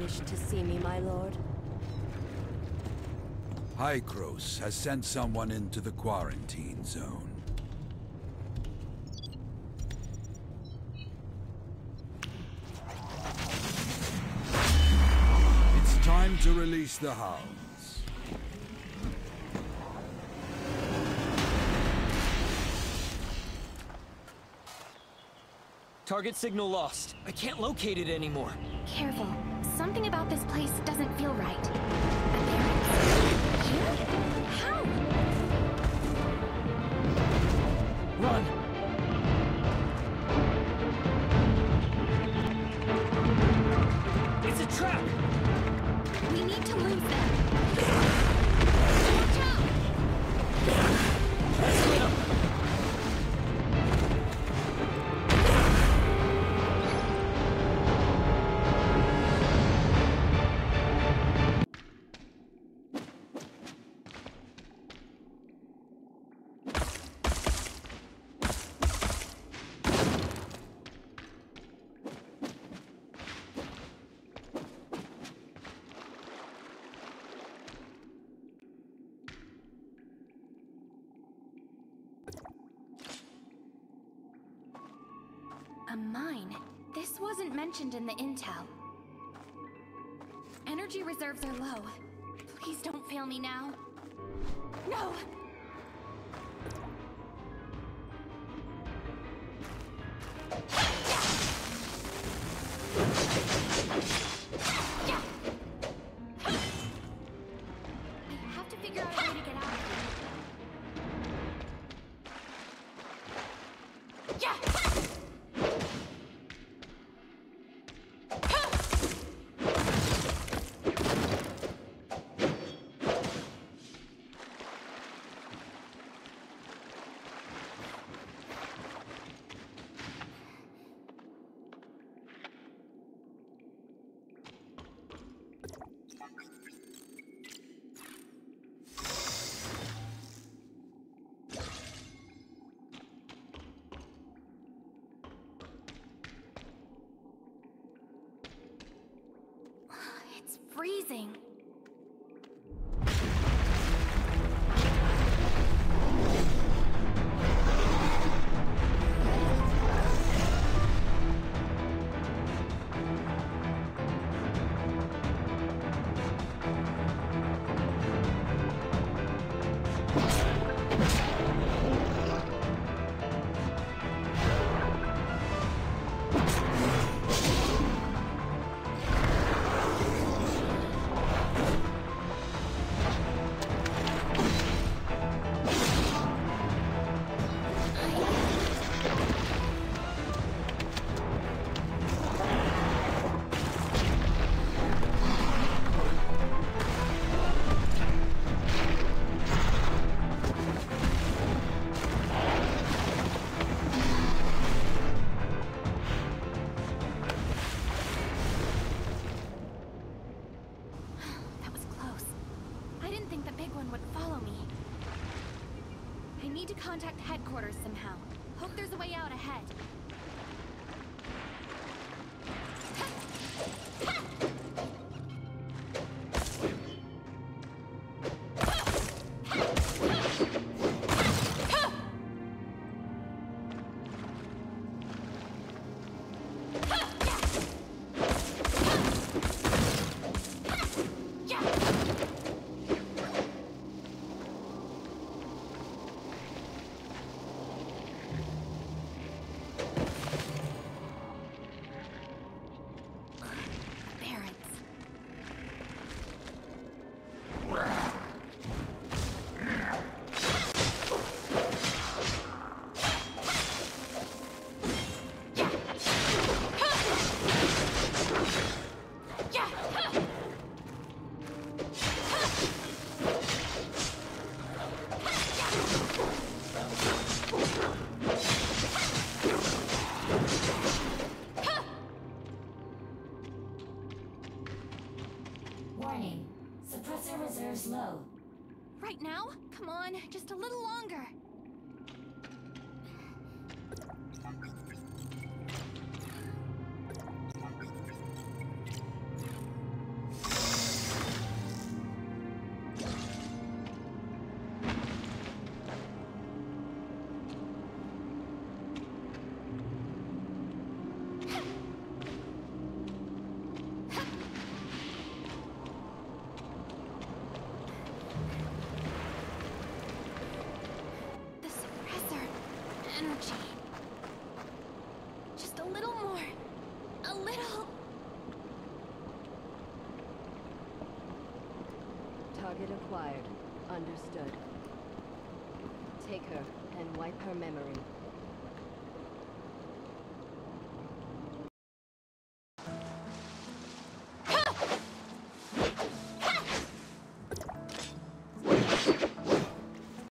wished to see me, my lord? Hykros has sent someone into the quarantine zone. It's time to release the hounds. Target signal lost. I can't locate it anymore. Careful. Something about this place doesn't feel right. Here? How? Run! It's a trap! We need to lose them. Watch out! Split up! A mine. This wasn't mentioned in the intel. Energy reserves are low. Please don't fail me now. No! I have to figure out a way to get out of here. It's freezing. Need to contact headquarters somehow. Hope there's a way out ahead. Warning. Suppressor reserves low. Right now? Come on, just a little longer. energy. Just a little more. A little. Target acquired. Understood. Take her and wipe her memory.